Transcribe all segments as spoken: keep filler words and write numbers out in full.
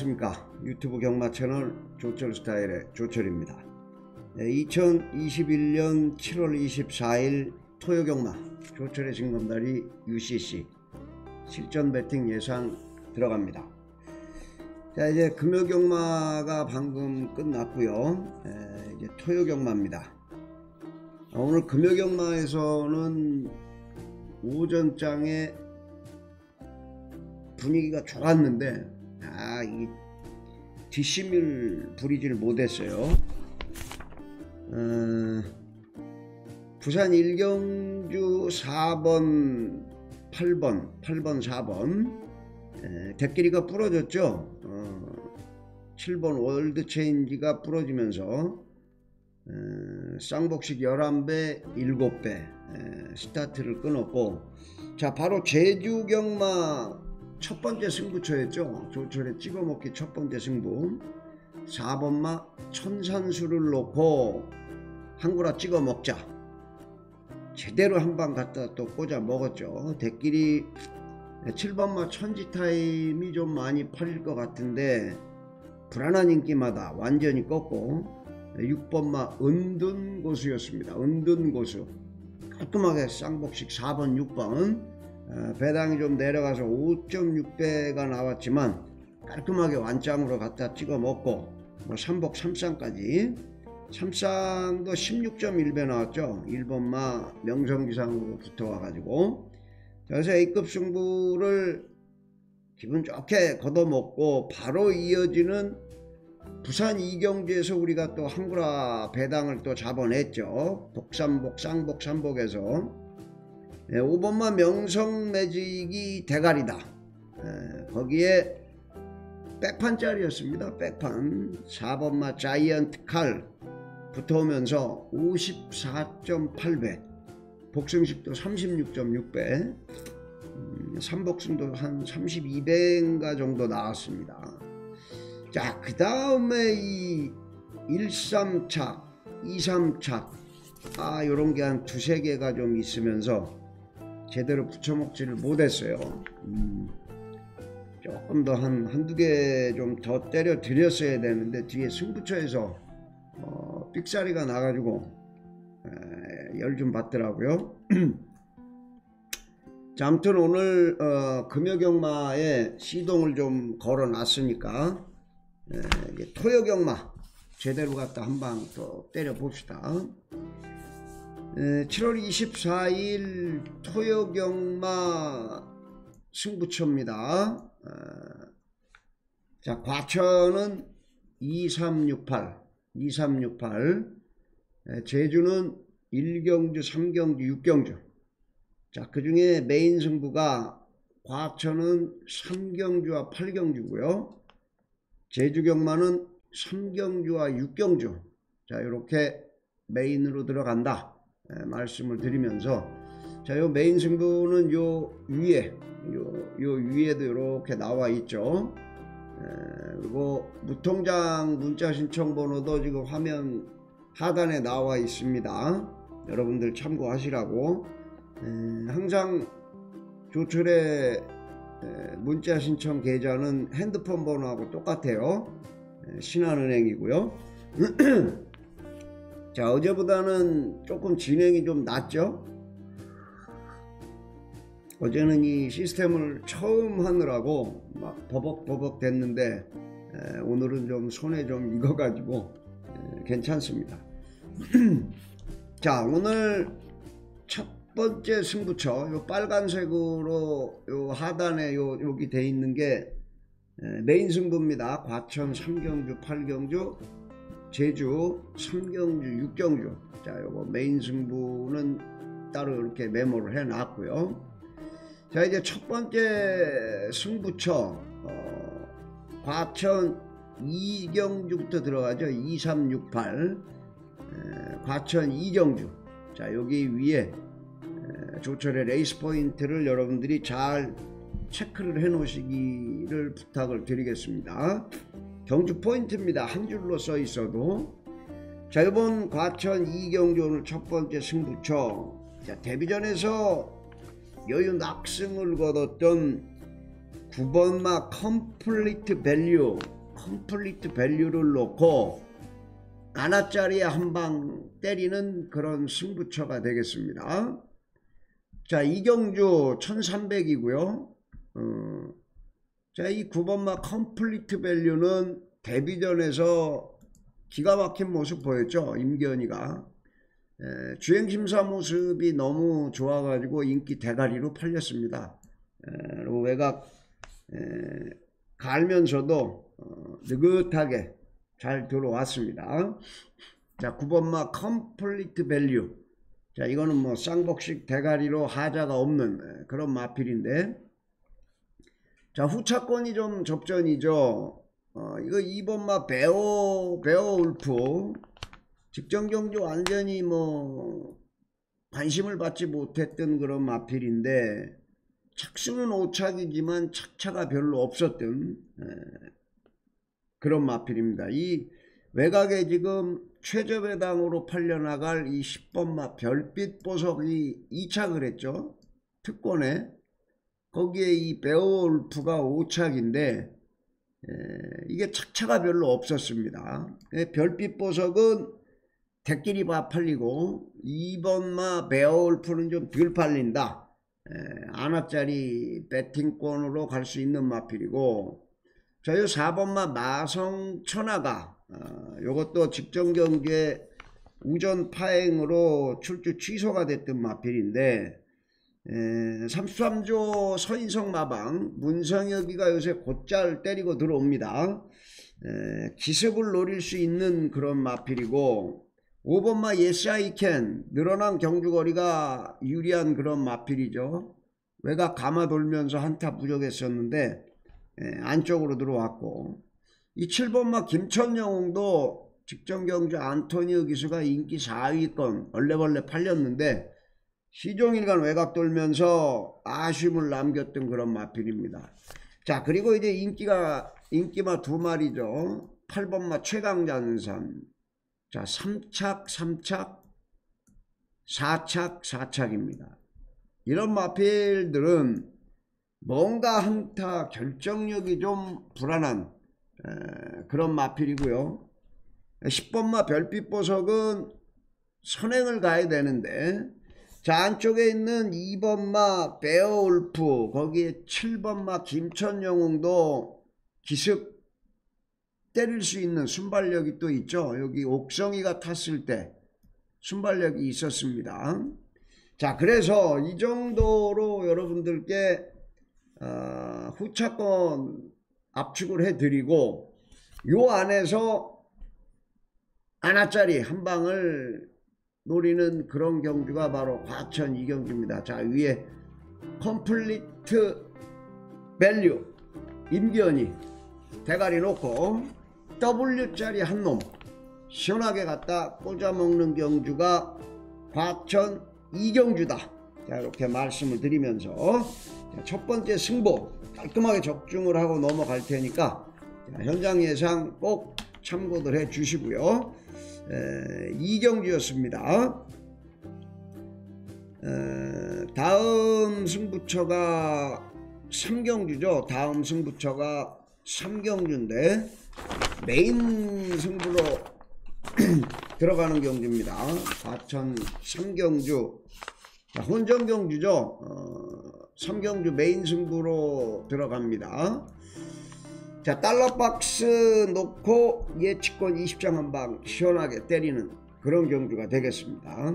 안녕하십니까. 유튜브 경마 채널 조철 스타일의 조철입니다. 이천이십일 년 칠월 이십사일 토요 경마 조철의 징검다리 유씨씨 실전 배팅 예상 들어갑니다. 자, 이제 금요 경마가 방금 끝났고요. 에, 이제 토요 경마입니다. 오늘 금요 경마에서는 오전장에 분위기가 좋았는데 아, 이 뒷심을 부리질 못했어요. 어, 부산 일경주 사 번 팔 번 팔 번 사 번 에, 대끼리가 부러졌죠. 어, 칠 번 월드체인지가 부러지면서 에, 쌍복식 열한 배 일곱 배 에, 스타트를 끊었고, 자, 바로 제주경마 첫 번째 승부처였죠. 조철에 찍어먹기 첫 번째 승부. 사 번마 천산수를 놓고 한구라 찍어먹자. 제대로 한방 갖다 또 꽂아 먹었죠. 대끼리 칠 번마 천지타임이 좀 많이 팔릴 것 같은데 불안한 인기마다 완전히 꺾고, 육 번마 은둔고수였습니다. 은둔고수 깔끔하게 쌍복식 사 번 육 번 어, 배당이 좀 내려가서 오 점 육 배가 나왔지만 깔끔하게 완짱으로 갖다 찍어 먹고, 뭐 삼복 삼쌍까지 삼쌍도 십육 점 일 배 나왔죠. 일 번마 명성기상으로 붙어와 가지고, 그래서 A급 승부를 기분 좋게 걷어먹고 바로 이어지는 부산 이경주에서 우리가 또 한구라 배당을 또 잡아냈죠. 복삼복 쌍복 삼복에서 네, 오 번마 명성매직이 대가리다. 에, 거기에 백판짜리였습니다. 백판 사 번마 자이언트 칼 붙어오면서 오십사 점 팔 배, 복승식도 삼십육 점 육 배, 음, 삼복승도 한 삼십이 배인가 정도 나왔습니다. 자, 그 다음에 이 일 삼착 이 삼착 아, 요런 게 한 두세 개가 좀 있으면서 제대로 붙여먹지를 못했어요. 음, 조금 더 한 한두 개 좀 더 때려 드렸어야 되는데 뒤에 승부처에서 어, 삑사리가 나가지고 열 좀 받더라고요. 자, 아무튼 오늘 어, 금요경마에 시동을 좀 걸어 놨으니까 에, 이제 토요경마 제대로 갖다 한방 더 때려 봅시다. 에, 칠월 이십사일 토요경마 승부처입니다. 어, 자, 과천은 이삼육팔 이삼육팔, 에, 제주는 일경주 삼경주 육경주. 자, 그 중에 메인 승부가 과천은 삼경주와 팔경주고요. 제주경마는 삼경주와 육경주. 자, 이렇게 메인으로 들어간다 에, 말씀을 드리면서, 자, 요 메인 승부는 요 위에 요, 요 위에도 이렇게 나와 있죠. 에, 그리고 무통장 문자 신청 번호도 지금 화면 하단에 나와 있습니다. 여러분들 참고하시라고. 에, 항상 조철의 에, 문자 신청 계좌는 핸드폰 번호하고 똑같아요. 에, 신한은행이고요. 자, 어제보다는 조금 진행이 좀 낫죠. 어제는 이 시스템을 처음 하느라고 막 버벅버벅 됐는데 에, 오늘은 좀 손에 좀 익어가지고 에, 괜찮습니다. 자, 오늘 첫 번째 승부처 요 빨간색으로 요 하단에 요 여기 돼 있는 게 에, 메인 승부입니다. 과천 삼경주 팔경주, 제주 삼경주 육경주. 자, 요거 메인 승부는 따로 이렇게 메모를 해 놨고요. 자, 이제 첫 번째 승부처 어, 과천 이경주부터 들어가죠. 이삼육팔 에, 과천 이경주. 자, 여기 위에 에, 조철의 레이스 포인트를 여러분들이 잘 체크를 해 놓으시기를 부탁을 드리겠습니다. 경주 포인트입니다. 한 줄로 써 있어도. 자, 이번 과천 이경주 오늘 첫 번째 승부처. 자, 데뷔전에서 여유 낙승을 거뒀던 구 번마 컴플리트 밸류 컴플리트 밸류를 놓고 하나짜리에 한 방 때리는 그런 승부처가 되겠습니다. 자, 이경주 천삼백이고요. 어, 자, 이 구 번마 컴플리트 밸류는 데뷔전에서 기가 막힌 모습 보였죠. 임기현이가 에, 주행심사 모습이 너무 좋아가지고 인기 대가리로 팔렸습니다. 에, 그리고 외곽 에, 갈면서도 어, 느긋하게 잘 들어왔습니다. 자, 구 번마 컴플리트 밸류. 자, 이거는 뭐 쌍복식 대가리로 하자가 없는 그런 마필인데, 자, 후차권이 좀 접전이죠. 어, 이거 이 번마 베어 베어 울프 직전 경주 완전히 뭐 관심을 받지 못했던 그런 마필인데, 착수는 오착이지만 착차가 별로 없었던 에, 그런 마필입니다. 이 외곽에 지금 최저배당으로 팔려나갈 이 십 번마 별빛 보석이 이착을 했죠. 특권에. 거기에 이 베어울프가 오착인데 에, 이게 착차가 별로 없었습니다. 별빛 보석은 대끼리 봐 팔리고 이 번마 베어울프는 좀 덜 팔린다. 하나짜리 배팅권으로 갈 수 있는 마필이고, 자, 요 사 번마 마성천하가 어, 요것도 직전 경기에 우전 파행으로 출주 취소가 됐던 마필인데, 에, 삼십삼 조 서인성 마방 문성혁이가 요새 곧잘 때리고 들어옵니다. 에, 기습을 노릴 수 있는 그런 마필이고, 오 번마 Yes I Can 늘어난 경주거리가 유리한 그런 마필이죠. 외곽 감아 돌면서 한타 부족했었는데 에, 안쪽으로 들어왔고, 이 칠 번마 김천영웅도 직전 경주 안토니오 기수가 인기 사 위권 얼레벌레 팔렸는데 시종일관 외곽 돌면서 아쉬움을 남겼던 그런 마필입니다. 자, 그리고 이제 인기가 인기마 두 마리죠. 팔 번마 최강잔산. 자, 삼 착 삼 착 사 착 사 착입니다. 이런 마필들은 뭔가 한타 결정력이 좀 불안한 에, 그런 마필이고요. 십 번마 별빛 보석은 선행을 가야 되는데, 자, 안쪽에 있는 이 번마 베어울프, 거기에 칠 번마 김천영웅도 기습 때릴 수 있는 순발력이 또 있죠. 여기 옥성이가 탔을 때 순발력이 있었습니다. 자, 그래서 이 정도로 여러분들께 어, 후차권 압축을 해드리고, 요 안에서 하나짜리 한 방을 노리는 그런 경주가 바로 과천 이경주입니다. 자, 위에 컴플리트 밸류 임기현이 대가리 놓고 W짜리 한 놈 시원하게 갖다 꽂아먹는 경주가 과천 이경주다. 자, 이렇게 말씀을 드리면서 자, 첫 번째 승부 깔끔하게 적중을 하고 넘어갈 테니까 자, 현장 예상 꼭 참고들 해 주시고요. 에, 이경주였습니다. 에, 다음 승부처가 삼 경주죠. 다음 승부처가 삼 경주인데 메인 승부로 들어가는 경주입니다. 과천 삼 경주. 자, 혼전 경주죠. 어, 삼 경주 메인 승부로 들어갑니다. 자, 달러박스 놓고 예측권 이십 장 한 방 시원하게 때리는 그런 경주가 되겠습니다.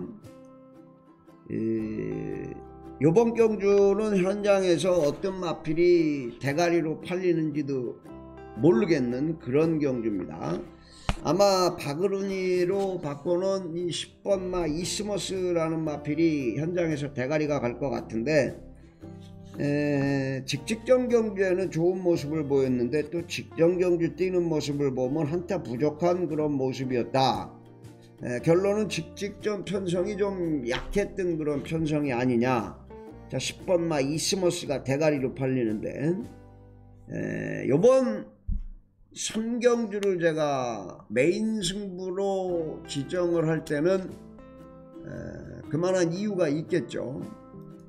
이, 요번 경주는 현장에서 어떤 마필이 대가리로 팔리는지도 모르겠는 그런 경주입니다. 아마 바그루니로 바꿔놓은 이 십 번마 이스머스라는 마필이 현장에서 대가리가 갈 것 같은데, 에, 직직전 경주에는 좋은 모습을 보였는데 또 직전 경주 뛰는 모습을 보면 한타 부족한 그런 모습이었다. 에, 결론은 직직전 편성이 좀 약했던 그런 편성이 아니냐. 자, 십 번마 이스머스가 대가리로 팔리는데, 에, 요번 삼 경주를 제가 메인 승부로 지정을 할 때는 에, 그만한 이유가 있겠죠.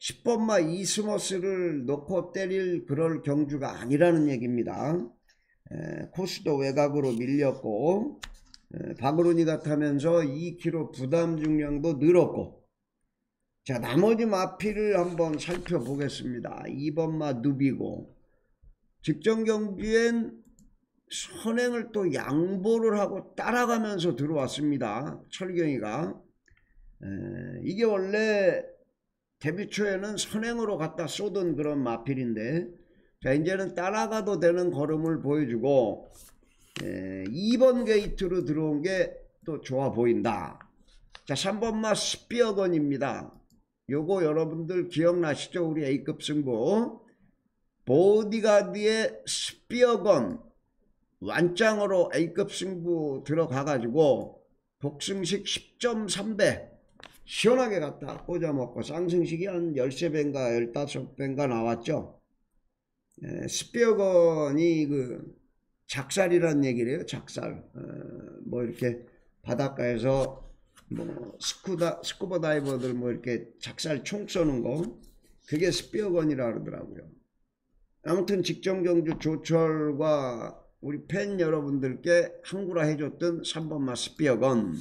십 번마 이스머스를 놓고 때릴 그럴 경주가 아니라는 얘기입니다. 에, 코스도 외곽으로 밀렸고 에, 바그로니 같으면서 이 킬로그램 부담 중량도 늘었고. 자, 나머지 마필을 한번 살펴보겠습니다. 이 번마 누비고 직전 경주엔 선행을 또 양보를 하고 따라가면서 들어왔습니다. 철경이가. 에, 이게 원래 데뷔 초에는 선행으로 갖다 쏘던 그런 마필인데, 자, 이제는 따라가도 되는 걸음을 보여주고 에, 이 번 게이트로 들어온 게 또 좋아 보인다. 자, 삼 번마 스피어건입니다. 요거 여러분들 기억나시죠? 우리 A급 승부 보디가드의 스피어건 완짱으로 A급 승부 들어가 가지고 복승식 십 점 삼 배 시원하게 갖다 꽂아먹고 쌍승식이 한 십삼 배인가 십오 배인가 나왔죠. 에, 스피어건이 그 작살이란 얘기래요. 작살. 어, 뭐 이렇게 바닷가에서 뭐 스쿠다 스쿠버 다이버들 뭐 이렇게 작살 총 쏘는 거, 그게 스피어건이라 그러더라고요. 아무튼 직전 경주 조철과 우리 팬 여러분들께 항구라 해줬던 삼 번마 스피어건.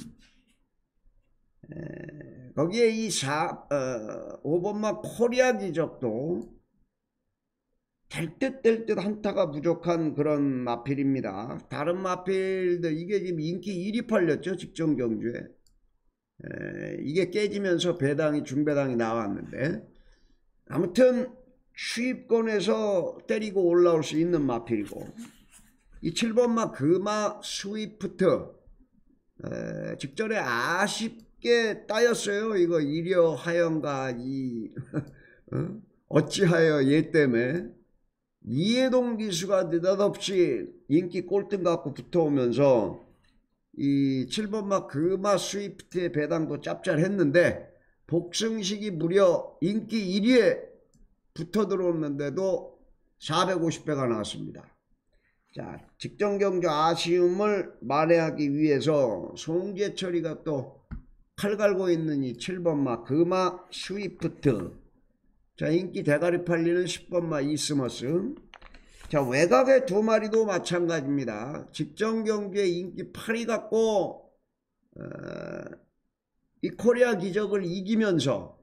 에, 거기에 이 사, 어, 오 번마 코리아 기적도 될 듯 될 듯 한타가 부족한 그런 마필입니다. 다른 마필들 이게 지금 인기 일 위 팔렸죠. 직전 경주에. 에, 이게 깨지면서 배당이 중배당이 나왔는데, 아무튼 추입권에서 때리고 올라올 수 있는 마필이고, 이 칠 번마 금화 스위프트 에, 직전에 아쉽게 따였어요. 이거 이려하여인가 이 어? 어찌하여 얘 때문에 이해동 기수가 느닷없이 인기 꼴등 갖고 붙어오면서 이 칠 번마 금화 스위프트의 배당도 짭짤했는데 복승식이 무려 인기 일 위에 붙어 들어오는데도 사백오십 배가 나왔습니다. 자, 직전 경주 아쉬움을 만회하기 위해서 송재철이가 또 칼 갈고 있는 이 칠 번마 금화 스위프트. 자, 인기 대가리 팔리는 십 번마 이스머스. 자, 외곽의 두 마리도 마찬가지입니다. 직전 경주에 인기 팔 위 갖고 어, 이 코리아 기적을 이기면서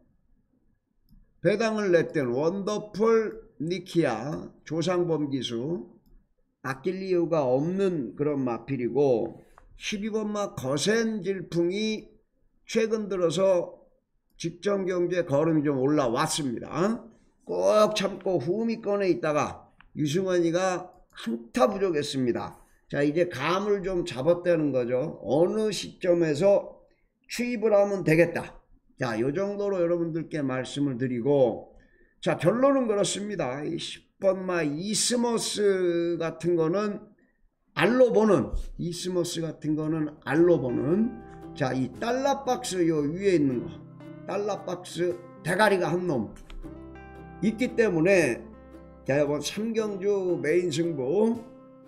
배당을 냈던 원더풀 니키아 조상범 기수, 아낄 이유가 없는 그런 마필이고, 십이 번마 거센 질풍이 최근 들어서 직전 경주에 걸음이 좀 올라왔습니다. 꼭 참고 후미권에 있다가 유승원이가 한타 부족했습니다. 자, 이제 감을 좀 잡았다는 거죠. 어느 시점에서 추입을 하면 되겠다. 자, 요 정도로 여러분들께 말씀을 드리고, 자, 결론은 그렇습니다. 이 십 번마 이스머스 같은 거는 알로 보는, 이스머스 같은 거는 알로 보는, 자, 이 달러박스 요 위에 있는 거, 달러박스 대가리가 한 놈 있기 때문에, 자, 이번 삼 경주 메인 승부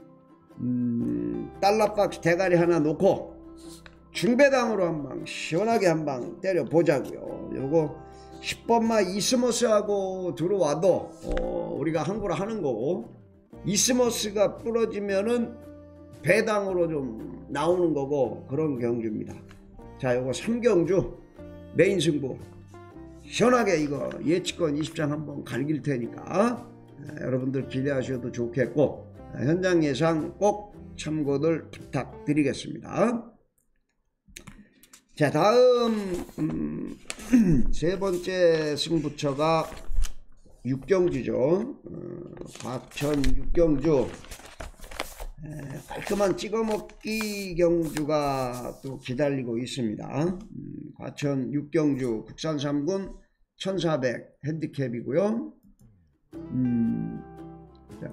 음, 달러박스 대가리 하나 놓고 중배당으로 한방 시원하게 한방 때려 보자고요. 요거 십 번마 이스머스하고 들어와도 어, 우리가 항구를 하는 거고, 이스머스가 부러지면은 배당으로 좀 나오는 거고, 그런 경주입니다. 자, 요거 삼 경주 메인 승부 시원하게 이거 예측권 이십 장 한번 갈길 테니까 에, 여러분들 기대하셔도 좋겠고, 에, 현장 예상 꼭 참고들 부탁드리겠습니다. 자, 다음 음, 세 번째 승부처가 육 경주죠. 어, 과천 육 경주. 에, 깔끔한 찍어먹기 경주가 또 기다리고 있습니다. 음, 과천 육 경주 국산 삼 군 천사백 핸디캡이고요. 음, 자,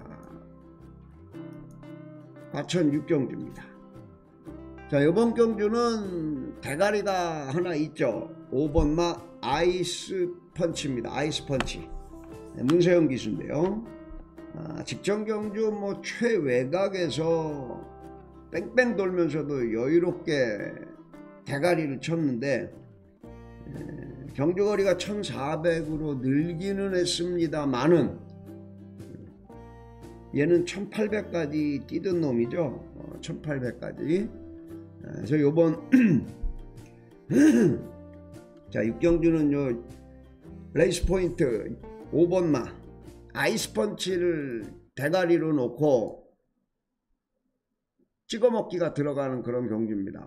과천 육 경주입니다. 자, 이번 경주는 대가리가 하나 있죠. 오 번마 아이스 펀치입니다. 아이스 펀치. 문세영 기수인데요. 아, 직전 경주 뭐 최외곽에서 뺑뺑 돌면서도 여유롭게 대가리를 쳤는데, 에, 경주거리가 천사백으로 늘기는 했습니다만은 얘는 천팔백까지 뛰던 놈이죠. 어, 천팔백까지. 그래서 요번 자 육경주는 요 레이스 포인트 오 번마 아이스펀치를 대가리로 놓고 찍어먹기가 들어가는 그런 경주입니다.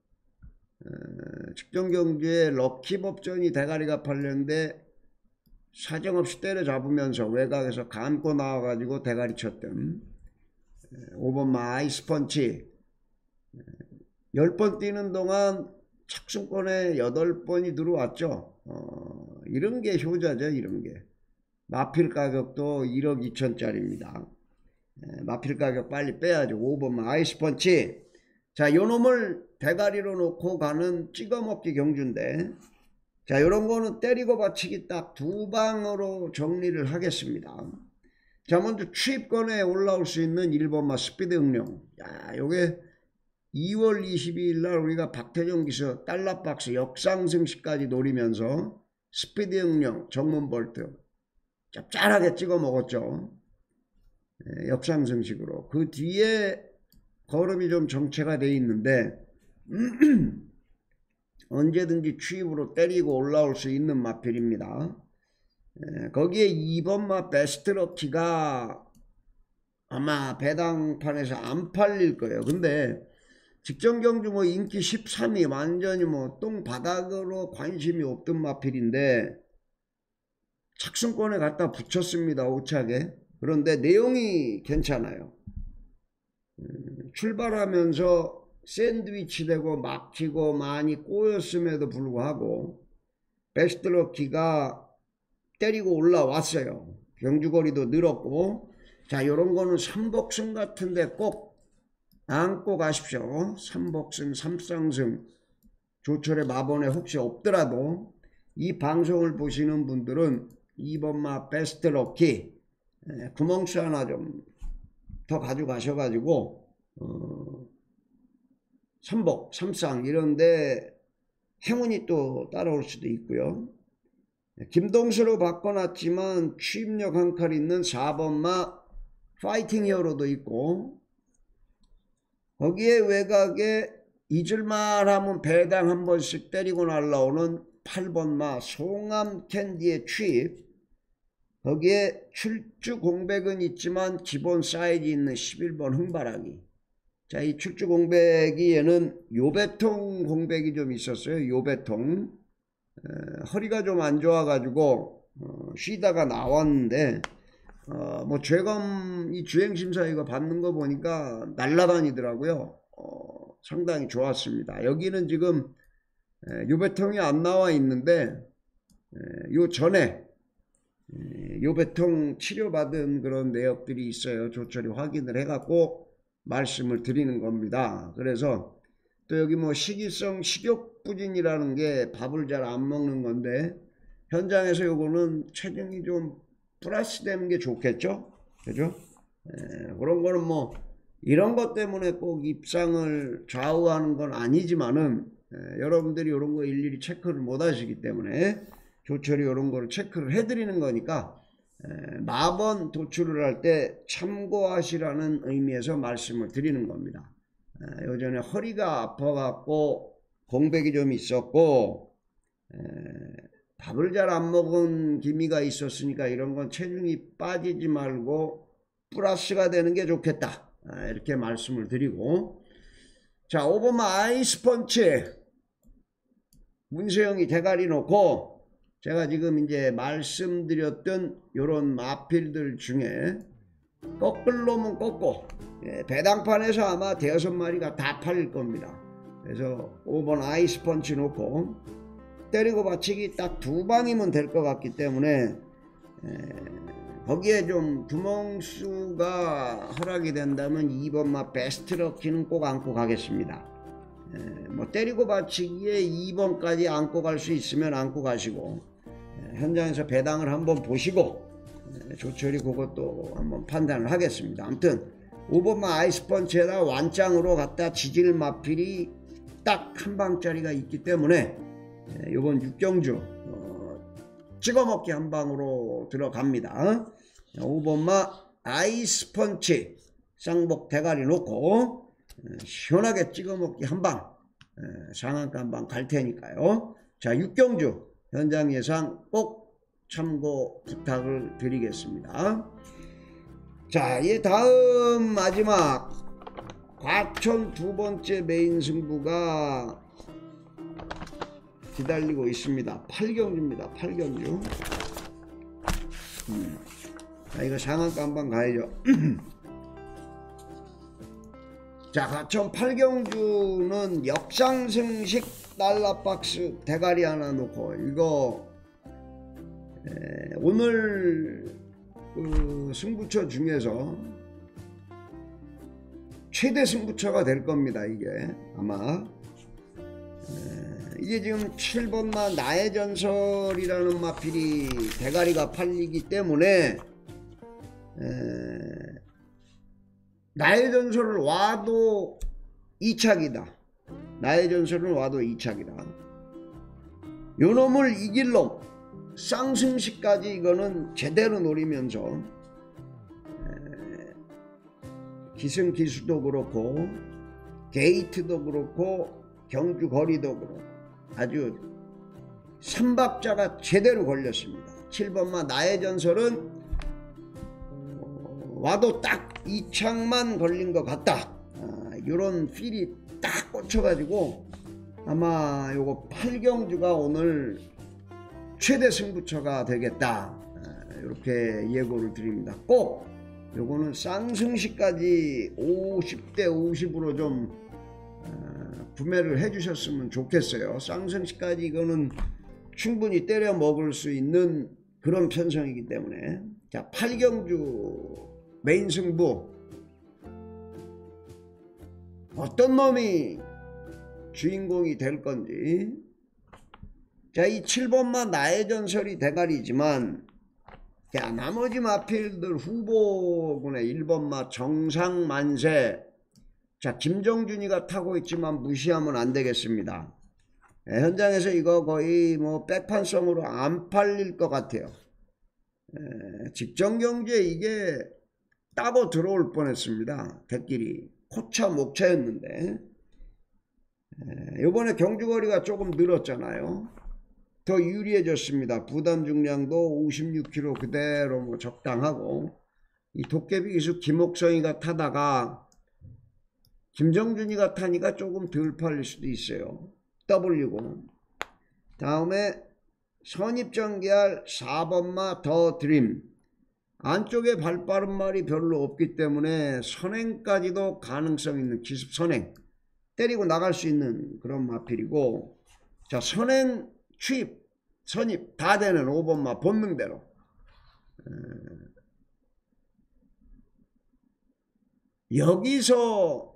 어, 측정경주에 럭키법전이 대가리가 팔렸는데 사정없이 때려잡으면서 외곽에서 감고 나와가지고 대가리 쳤던 오 번마 아이스펀치 열 번 뛰는 동안 착순권에 여덟 번이 들어왔죠. 어, 이런게 효자죠. 이런게 마필 가격도 일억 이천짜리입니다 마필 가격 빨리 빼야죠. 오 번마 아이스펀치. 자, 요놈을 대가리로 놓고 가는 찍어먹기 경주인데, 자, 요런 거는 때리고 받치기 딱 두 방으로 정리를 하겠습니다. 자, 먼저 추입권에 올라올 수 있는 일 번마 스피드 응용. 야, 요게 이월 이십이일 날 우리가 박태정 기수 달러박스 역상승시까지 노리면서 스피드 응용 정문 볼트 짭짤하게 찍어 먹었죠. 예, 역상승식으로. 그 뒤에 걸음이 좀 정체가 돼 있는데 언제든지 추입으로 때리고 올라올 수 있는 마필입니다. 예, 거기에 이 번마 베스트럭키가 아마 배당판에서 안 팔릴 거예요. 근데 직전경주 뭐 인기 십삼 위 완전히 뭐 똥바닥으로 관심이 없던 마필인데 착순권에 갖다 붙였습니다. 오차게. 그런데 내용이 괜찮아요. 음, 출발하면서 샌드위치 되고 막히고 많이 꼬였음에도 불구하고 베스트럭키가 때리고 올라왔어요. 경주거리도 늘었고, 자, 요런 거는 삼복승 같은데 꼭 안고 가십시오. 삼복승 삼쌍승 조철의 마번에 혹시 없더라도 이 방송을 보시는 분들은 이 번마 베스트럭키 구멍수 하나 좀 더 가져가셔가지고 어, 삼복 삼쌍 이런데 행운이 또 따라올 수도 있고요. 김동수로 바꿔놨지만 추입력 한 칼 있는 사 번마 파이팅 히어로도 있고, 거기에 외곽에 잊을만 하면 배당 한 번씩 때리고 날라오는 팔 번마 송암 캔디의 추입, 거기에 출주 공백은 있지만 기본 사이즈 있는 십일 번 흥바라기. 자, 이 출주 공백이 얘는 요배통 공백이 좀 있었어요. 요배통. 에, 허리가 좀 안 좋아가지고 어, 쉬다가 나왔는데 어, 뭐 죄검 이 주행심사 이거 받는 거 보니까 날라다니더라고요. 어, 상당히 좋았습니다. 여기는 지금 에, 요배통이 안 나와 있는데 에, 요 전에 에, 요배통 치료받은 그런 내역들이 있어요. 조철이 확인을 해갖고 말씀을 드리는 겁니다. 그래서 또 여기 뭐 식이성 식욕부진이라는 게 밥을 잘 안 먹는 건데 현장에서 요거는 체중이 좀 플러스 되는 게 좋겠죠. 그죠? 에, 그런 거는 뭐 이런 것 때문에 꼭 입상을 좌우하는 건 아니지만은 에, 여러분들이 이런 거 일일이 체크를 못 하시기 때문에 조철이 이런 거를 체크를 해드리는 거니까 에, 마번 도출을 할 때 참고하시라는 의미에서 말씀을 드리는 겁니다. 에, 요전에 허리가 아파갖고 공백이 좀 있었고 에, 밥을 잘 안 먹은 기미가 있었으니까 이런 건 체중이 빠지지 말고 플러스가 되는 게 좋겠다. 아, 이렇게 말씀을 드리고, 자, 오 번마 아이스펀치 문세영이 대가리 놓고 제가 지금 이제 말씀드렸던 요런 마필들 중에 꺾을 놈은 꺾고 예, 배당판에서 아마 대여섯 마리가 다 팔릴 겁니다. 그래서 오 번 아이스펀치 놓고 때리고 받치기 딱 두 방이면 될 것 같기 때문에 에, 거기에 좀 구멍수가 허락이 된다면 이 번마 베스트럭키는 꼭 안고 가겠습니다. 에, 뭐 때리고 받치기에 이 번까지 안고 갈 수 있으면 안고 가시고 에, 현장에서 배당을 한번 보시고 에, 조철이 그것도 한번 판단을 하겠습니다. 아무튼 오 번마 아이스펀치에다 완짱으로 갖다 지질 마필이 딱 한 방짜리가 있기 때문에 이번 육경주 찍어먹기 한 방으로 들어갑니다. 오 번마 아이스펀치 쌍복 대가리 놓고 시원하게 찍어먹기 한방 상한가 한방 갈 테니까요. 자, 육경주 현장 예상 꼭 참고 부탁을 드리겠습니다. 자, 이 다음 마지막 과천 두 번째 메인 승부가 기다리고 있습니다. 팔경주입니다. 팔경주. 음. 자, 이거 상한가 한번 가야죠. 자, 과천 팔경주는 역상승식 달러박스 대가리 하나 놓고 이거 에, 오늘 그 승부처 중에서 최대 승부처가 될 겁니다. 이게 아마 에, 이게 지금 칠 번마 나의 전설이라는 마필이 대가리가 팔리기 때문에 에, 나의 전설을 와도 이착이다. 나의 전설을 와도 이착이다. 요놈을 이길 놈 쌍승시까지 이거는 제대로 노리면서 에, 기승기수도 그렇고 게이트도 그렇고 경주거리도 그렇고 아주 삼박자가 제대로 걸렸습니다. 칠 번마 나의 전설은 어, 와도 딱 이착만 걸린 것 같다. 아, 요런 필이 딱 꽂혀가지고 아마 요거 팔경주가 오늘 최대 승부처가 되겠다. 이렇게 예고를 드립니다. 꼭 요거는 쌍승시까지 오십 대 오십으로 좀 구매를 해 주셨으면 좋겠어요. 쌍승시까지 이거는 충분히 때려 먹을 수 있는 그런 편성이기 때문에. 자, 팔경주 메인 승부 어떤 놈이 주인공이 될 건지. 자, 이 칠 번마 나의 전설이 대가리지만 자, 나머지 마필들 후보군의 일 번마 정상만세. 자, 김정준이가 타고 있지만 무시하면 안 되겠습니다. 네, 현장에서 이거 거의 뭐 백판성으로 안 팔릴 것 같아요. 네, 직전경주에 이게 따고 들어올 뻔했습니다. 대끼리 코차 목차였는데 네, 이번에 경주거리가 조금 늘었잖아요. 더 유리해졌습니다. 부담 중량도 오십육 킬로그램 그대로 뭐 적당하고 이 도깨비 기수 김옥성이가 타다가 김정준이가 타니까 조금 덜 팔릴 수도 있어요. W고 다음에 선입전개할 사 번마 더 드림 안쪽에 발빠른 말이 별로 없기 때문에 선행까지도 가능성 있는 기습 선행 때리고 나갈 수 있는 그런 마필이고 자 선행 취입 선입 다 되는 오 번마 본능대로 에... 여기서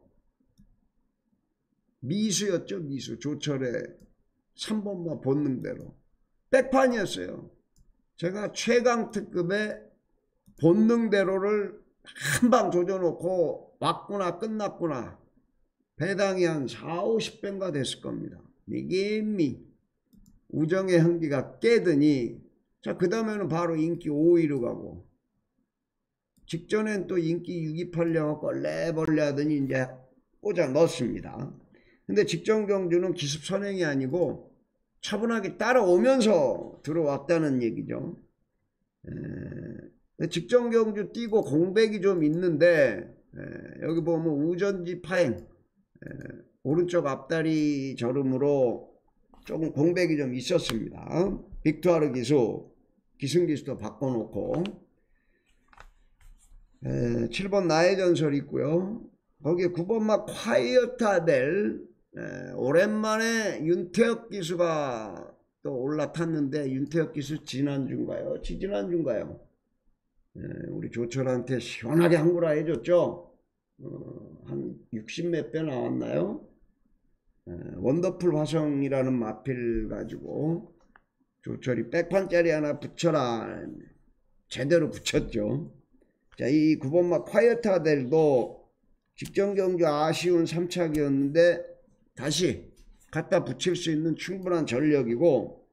미수였죠. 미수 조철의 삼 번마 본능대로 백판이었어요. 제가 최강 특급의 본능대로를 한방 조져놓고 왔구나 끝났구나 배당이 한 사오십 배인가 됐을 겁니다. 미김미 우정의 향기가 깨더니 자 그 다음에는 바로 인기 오 위로 가고 직전엔 또 인기 육 위 팔려 걸레벌레 하더니 이제 꽂아 넣습니다. 근데 직전 경주는 기습 선행이 아니고 차분하게 따라오면서 들어왔다는 얘기죠. 에, 직전 경주 뛰고 공백이 좀 있는데 에, 여기 보면 우전지 파행 에, 오른쪽 앞다리 저름으로 조금 공백이 좀 있었습니다. 빅투아르 기수 기승기수도 바꿔놓고 에, 칠 번 나의 전설 있고요. 거기에 구 번마 콰이어타델 에, 오랜만에 윤태혁 기수가 또 올라탔는데 윤태혁 기수 지난주인가요? 지지난주인가요? 에, 우리 조철한테 시원하게 한구라 해줬죠. 어, 한 육십 몇 배 나왔나요? 에, 원더풀 화성이라는 마필 가지고 조철이 백판짜리 하나 붙여라 제대로 붙였죠. 자, 이 구 번마 콰이어타델도 직전 경주 아쉬운 삼 착이었는데 다시 갖다 붙일 수 있는 충분한 전력이고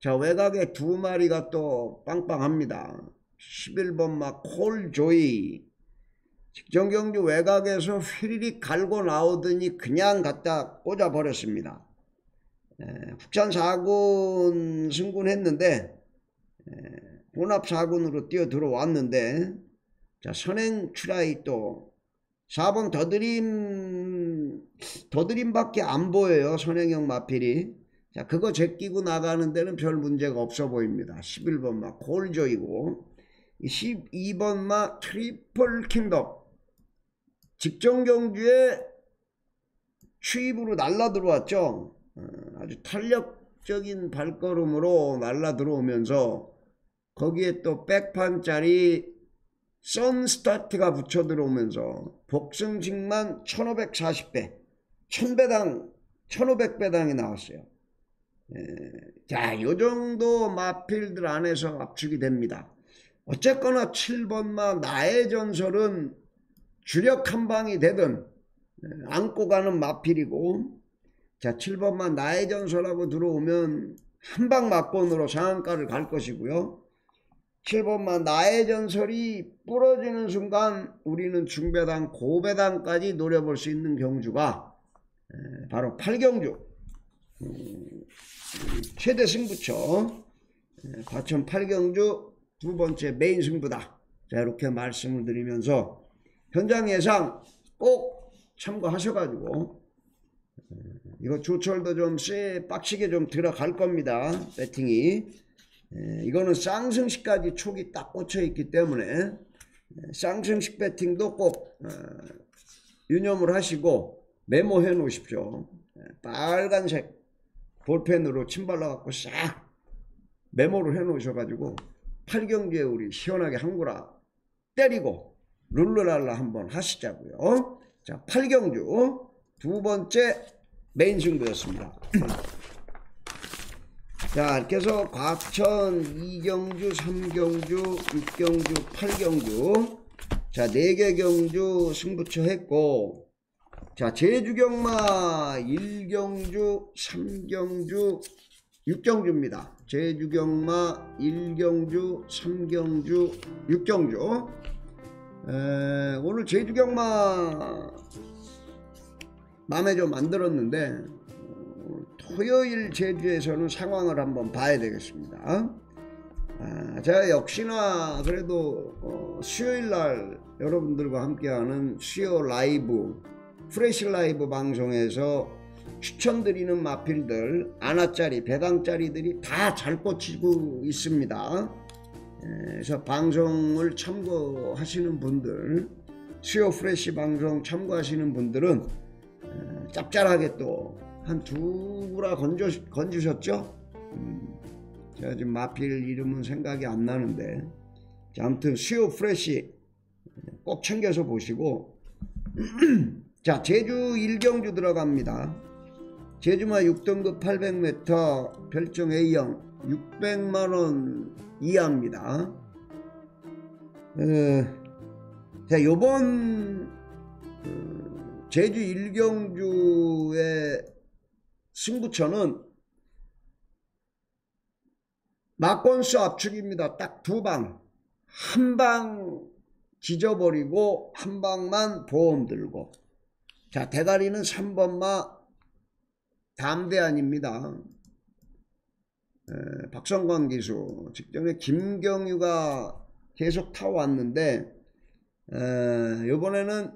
자, 외곽에 두 마리가 또 빵빵합니다. 십일 번 마 콜조이. 직전경주 외곽에서 휘리릭 갈고 나오더니 그냥 갖다 꽂아 버렸습니다. 국산 사 군 승군했는데 혼합 사 군으로 뛰어 들어왔는데, 자, 선행 추라이 또 사 번 더드림 더드림밖에 안 보여요. 선행형 마필이. 자, 그거 제끼고 나가는 데는 별 문제가 없어 보입니다. 십일 번 마 콜조이고, 십이 번 마 트리플 킹덤. 직전 경주에 추입으로 날라 들어왔죠. 아주 탄력적인 발걸음으로 날라 들어오면서 거기에 또 백판짜리 선스타트가 붙여 들어오면서 복승식만 천오백사십 배, 천 배당, 천오백 배당이 나왔어요. 에, 자, 요정도 마필들 안에서 압축이 됩니다. 어쨌거나 칠 번 마 나의 전설은 주력 한방이 되든 안고 가는 마필이고, 자, 칠 번 마 나의 전설하고 들어오면 한방 막권으로 상한가를 갈 것이고요. 칠 번 마 나의 전설이 부러지는 순간 우리는 중배당 고배당까지 노려볼 수 있는 경주가 바로 팔 경주 최대 승부처 과천 팔 경주 두 번째 메인 승부다. 자, 이렇게 말씀을 드리면서 현장 예상 꼭 참고하셔가지고 이거 조철도 좀 쎄 빡시게 좀 들어갈 겁니다. 배팅이. 이거는 쌍승식까지 촉이 딱 꽂혀 있기 때문에 쌍승식 배팅도 꼭 유념을 하시고 메모해 놓으십시오. 빨간색 볼펜으로 침 발라 갖고 싹 메모를 해 놓으셔 가지고 팔 경주에 우리 시원하게 한구라 때리고 룰루랄라 한번 하시자고요. 자, 팔 경주 두 번째 메인 승부였습니다. 자, 이렇게 해서 과천 이 경주, 삼 경주, 육 경주, 팔 경주, 자, 네 개 경주 승부처 했고, 자, 제주경마 일 경주, 삼 경주, 육 경주입니다. 제주경마 일 경주, 삼 경주, 육 경주. 에, 오늘 제주경마 마음에 좀 안 들었는데 토요일 제주에서는 상황을 한번 봐야 되겠습니다. 아, 제가 역시나 그래도 어, 수요일날 여러분들과 함께하는 수요 라이브 프레시 라이브 방송에서 추천드리는 마필들 아나짜리 배당짜리들이 다 잘 꽂히고 있습니다. 그래서 방송을 참고하시는 분들, 수요 프레시 방송 참고하시는 분들은 짭짤하게 또 한 두 구라 건져, 건주셨죠? 음, 제가 지금 마필 이름은 생각이 안 나는데, 자, 아무튼 수요 프레시 꼭 챙겨서 보시고 자, 제주 일 경주 들어갑니다. 제주마 육 등급 팔백 미터 별정 A형 육백만 원 이하입니다. 어, 자, 요번 어, 제주 일 경주의 승부처는 막권수 압축입니다. 딱 두 방, 한 방 지져버리고 한 방만 보험 들고. 자, 대가리는 삼 번 마 담대안입니다. 에, 박성광 기수 직전에 김경유가 계속 타왔는데 에, 이번에는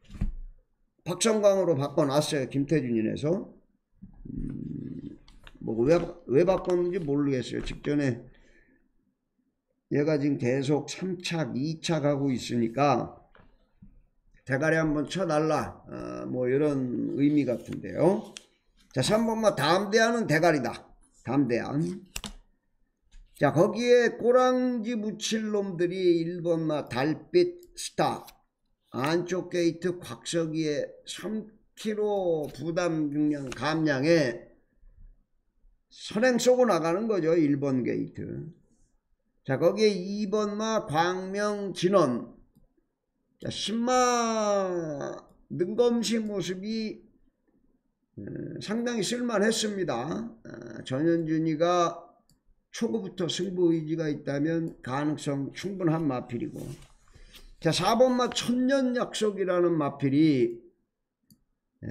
박성광으로 바꿔놨어요. 김태준인에서. 음, 뭐 왜, 왜 바꿨는지 모르겠어요. 직전에 얘가 지금 계속 삼 착, 이 착 하고 있으니까 대가리 한번 쳐달라, 어, 뭐 이런 의미 같은데요. 자, 삼 번 마 담대안은 대가리다. 담대안. 자, 거기에 꼬랑지 묻힐 놈들이 일 번 마 달빛 스타, 안쪽 게이트 곽석이의 삼 킬로그램 부담 중량 감량에 선행 쏘고 나가는 거죠. 일 번 게이트. 자, 거기에 이 번 마 광명 진원. 자, 신마 능검시 모습이 음, 상당히 쓸만했습니다. 아, 전현준이가 초구부터 승부 의지가 있다면 가능성 충분한 마필이고, 자, 사 번 마 천년 약속이라는 마필이 에,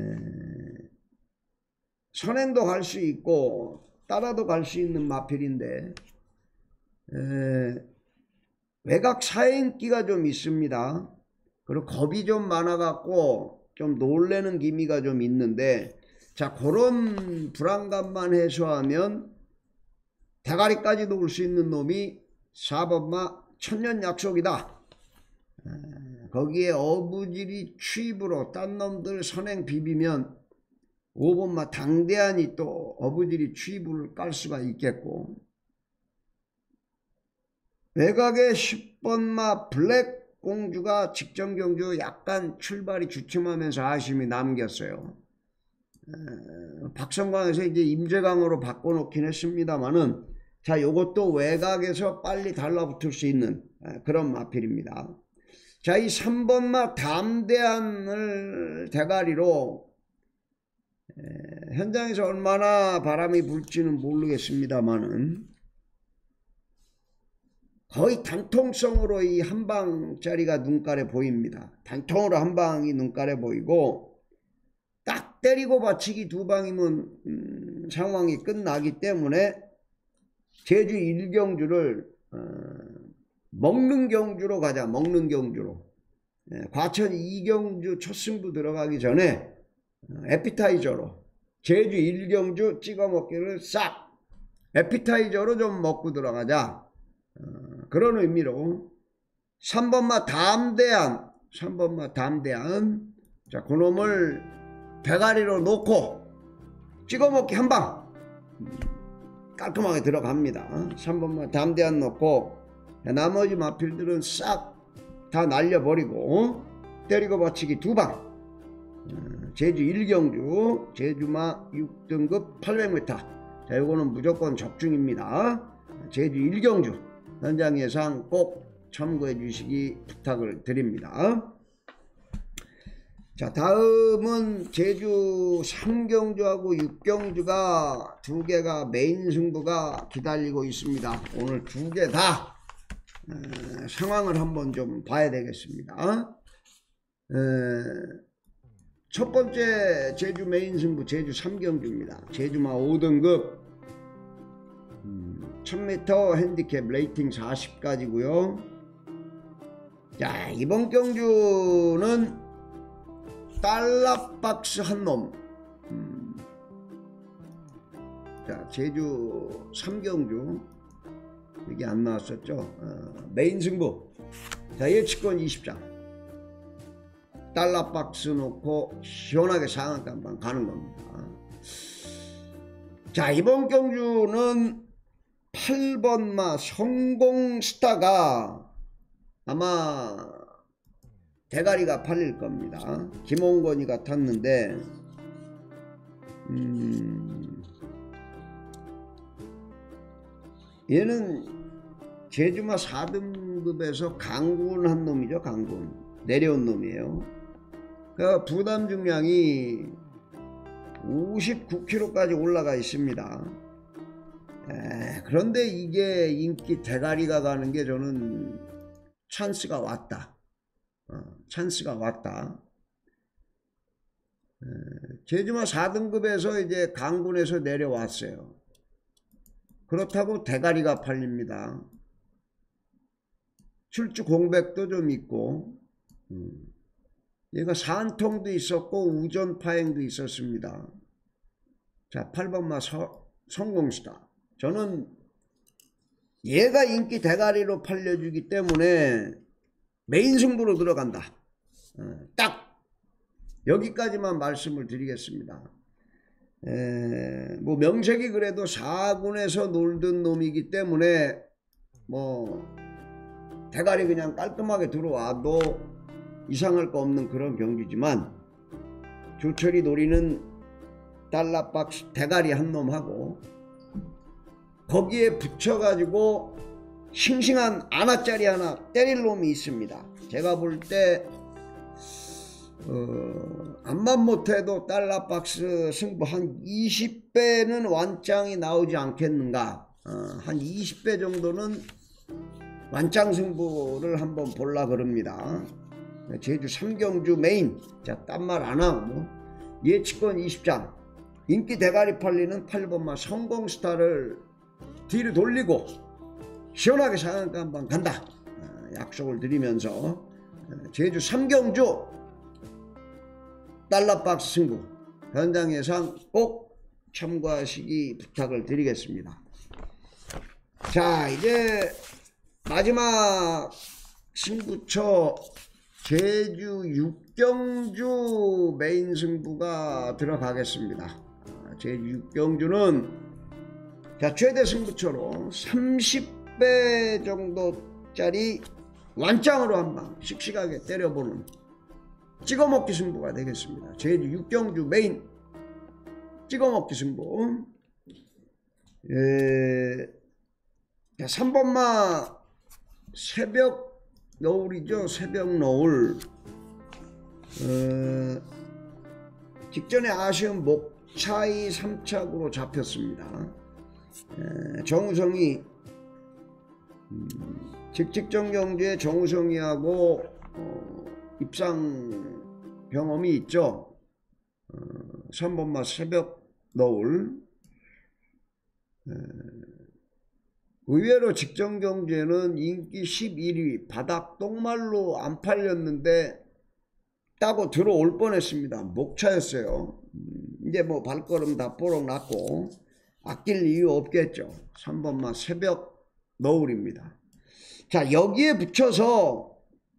선행도 갈 수 있고 따라도 갈 수 있는 마필인데 에, 외곽 사행기가 좀 있습니다. 그리고 겁이 좀 많아 갖고 좀 놀래는 기미가 좀 있는데, 자, 그런 불안감만 해소하면 대가리까지 놓을 수 있는 놈이 사 번 마 천년 약속이다. 거기에 어부질이 취입으로 딴 놈들 선행 비비면 오 번 마 당대안이 또 어부질이 취입을 깔 수가 있겠고, 외곽에 십 번 마 블랙 공주가 직전 경주 약간 출발이 주춤하면서 아쉬움이 남겼어요. 에, 박성광에서 이제 임재강으로 바꿔놓긴 했습니다만은, 자, 요것도 외곽에서 빨리 달라붙을 수 있는 에, 그런 마필입니다. 자, 이 삼 번 마 담대안을 대가리로 에, 현장에서 얼마나 바람이 불지는 모르겠습니다만은 거의 단통성으로 이 한 방짜리가 눈깔에 보입니다. 단통으로 한 방이 눈깔에 보이고, 딱 때리고 받치기 두 방이면 음, 상황이 끝나기 때문에 제주 일 경주를 어, 먹는 경주로 가자. 먹는 경주로. 예, 과천 이 경주 첫 승부 들어가기 전에 어, 에피타이저로 제주 일 경주 찍어 먹기를 싹 에피타이저로 좀 먹고 들어가자. 어, 그런 의미로 삼 번 마 담대안, 삼 번 마 담대안, 자, 그놈을 대가리로 놓고 찍어 먹기 한 방 깔끔하게 들어갑니다. 삼 번 마 담대안 놓고 나머지 마필들은 싹 다 날려버리고 때리고 받치기 두 방. 제주 일 경주 제주마 육 등급 팔백 미터. 자, 요거는 무조건 적중입니다. 제주 일 경주 현장 예상 꼭 참고해 주시기 부탁을 드립니다. 자, 다음은 제주 삼 경주하고 육 경주가 두 개가 메인 승부가 기다리고 있습니다. 오늘 두 개 다 어, 상황을 한번 좀 봐야 되겠습니다. 에, 첫 번째 제주 메인 승부 제주 삼 경주입니다. 제주마 오 등급 음, 천 미터 핸디캡 레이팅 사십까지고요. 자, 이번 경주는 달러박스 한 놈. 음, 자, 제주 삼 경주 여기 안 나왔었죠. 어, 메인 승부. 자, 예측권 이십 장. 달러박스 놓고 시원하게 상한가만 가는 겁니다. 자, 이번 경주는 팔 번 마 성공스타가 아마 대가리가 팔릴 겁니다. 김홍건이가 탔는데 음, 얘는 제주마 사 등급에서 강군한 놈이죠. 강군 내려온 놈이에요. 그 부담 중량이 오십구 킬로그램까지 올라가 있습니다. 에, 그런데 이게 인기 대가리가 가는 게 저는 찬스가 왔다. 어, 찬스가 왔다. 에, 제주마 사 등급에서 이제 강군에서 내려왔어요. 그렇다고 대가리가 팔립니다. 출주 공백도 좀 있고, 음, 얘가 산통도 있었고 우전 파행도 있었습니다. 자, 팔 번 마 성공스타. 저는 얘가 인기 대가리로 팔려주기 때문에 메인 승부로 들어간다. 어, 딱 여기까지만 말씀을 드리겠습니다. 에, 뭐 명색이 그래도 사군에서 놀던 놈이기 때문에 뭐 대가리 그냥 깔끔하게 들어와도 이상할 거 없는 그런 경기지만, 조철이 노리는 달러박스 대가리 한 놈하고 거기에 붙여가지고 싱싱한 아나짜리 하나 때릴 놈이 있습니다. 제가 볼 때 어, 암만 못해도 달러박스 승부 한 이십 배는 완짱이 나오지 않겠는가. 어, 한 이십 배 정도는 완짱 승부를 한번 볼라 그럽니다. 제주 삼경주 메인. 자, 딴 말 안 하고 예측권 이십 장, 인기 대가리 팔리는 팔 번마 성공스타를 뒤로 돌리고 시원하게 상한가 한번 간다. 어, 약속을 드리면서 어, 제주 삼경주 달러박스 승부 현장 예상 꼭 참고하시기 부탁을 드리겠습니다. 자, 이제 마지막 승부처 제주 육경주 메인 승부가 들어가겠습니다. 제주 육경주는 자, 최대 승부처로 삼십 배 정도짜리 완짱으로 한방 씩씩하게 때려보는 찍어먹기 승부가 되겠습니다. 제주 육경주 메인 찍어먹기 승부. 에, 자, 삼 번마 새벽 너울이죠. 새벽 너울. 어, 직전에 아쉬운 목차이 삼 착으로 잡혔습니다. 에, 정우성이 음, 직직정경주의 정우성이하고 어, 입상 경험이 있죠. 어, 삼 번마 새벽 너울. 에, 의외로 직전경주에는 인기 십일 위 바닥 똥말로 안 팔렸는데 따고 들어올 뻔했습니다. 목차였어요. 이제 뭐 발걸음 다 뽀록 났고 아낄 이유 없겠죠. 삼 번마 새벽 너울입니다. 자, 여기에 붙여서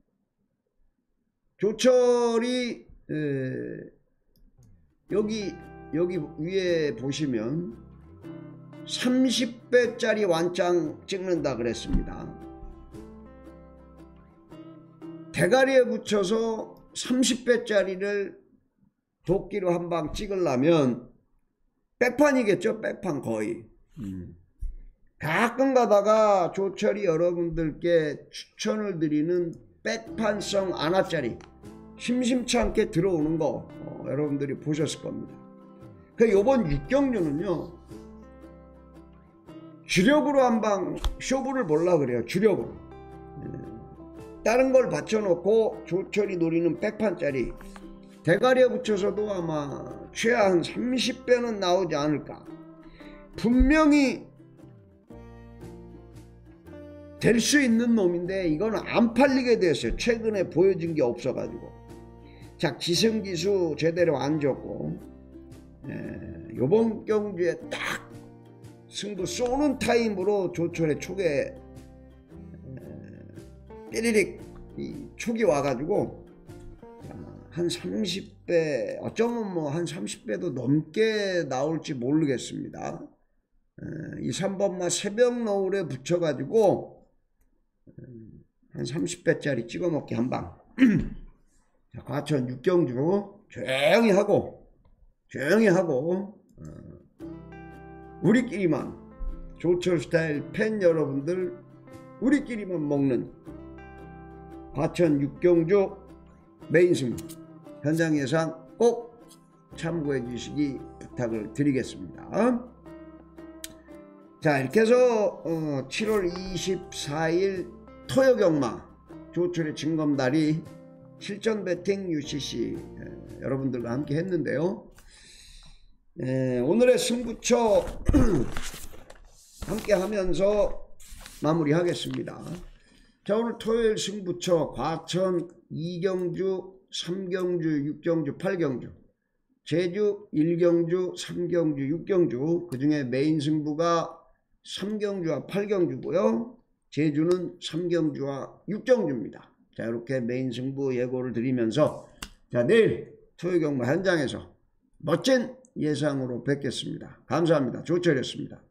조철이 에, 여기 여기 위에 보시면 삼십 배짜리 완짱 찍는다 그랬습니다. 대가리에 붙여서 삼십 배짜리를 도끼로 한 방 찍으려면 백판이겠죠. 백판 거의. 음. 가끔 가다가 조철이 여러분들께 추천을 드리는 백판성 안화짜리 심심치 않게 들어오는 거 어, 여러분들이 보셨을 겁니다. 그 요번 육경주는요 주력으로 한방 쇼부를 몰라 그래요. 주력으로. 다른 걸 받쳐놓고 조철이 노리는 백판짜리 대가리에 붙여서도 아마 최하 삼십 배는 나오지 않을까. 분명히 될 수 있는 놈인데 이거는 안 팔리게 됐어요. 최근에 보여준 게 없어가지고. 자, 기승기수 제대로 안 줬고 에, 요번 경주에 딱 승부 쏘는 타임으로 조철의 촉에 삐리릭 이 촉이 와가지고 한 삼십 배 어쩌면 뭐 한 삼십 배도 넘게 나올지 모르겠습니다. 이 삼 번마 새벽 너울에 붙여가지고 한 삼십 배짜리 찍어먹기 한방. 자, 과천 육경주 조용히 하고 조용히 하고 어, 우리끼리만 조철 스타일 팬 여러분들 우리끼리만 먹는 과천 육경주 메인 승부 현장 예상 꼭 참고해 주시기 부탁을 드리겠습니다. 자, 이렇게 해서 어, 칠월 이십사일 토요경마 조철의 징검다리 실전 배팅 유씨씨 에, 여러분들과 함께 했는데요. 에, 오늘의 승부처 함께 하면서 마무리하겠습니다. 자, 오늘 토요일 승부처 과천 이경주, 삼경주, 육경주, 팔경주, 제주 일경주, 삼경주, 육경주, 그 중에 메인 승부가 삼경주와 팔경주고요. 제주는 삼경주와 육경주입니다. 자, 이렇게 메인 승부 예고를 드리면서 자, 내일 토요경마 현장에서 멋진 예상으로 뵙겠습니다. 감사합니다. 조철이었습니다.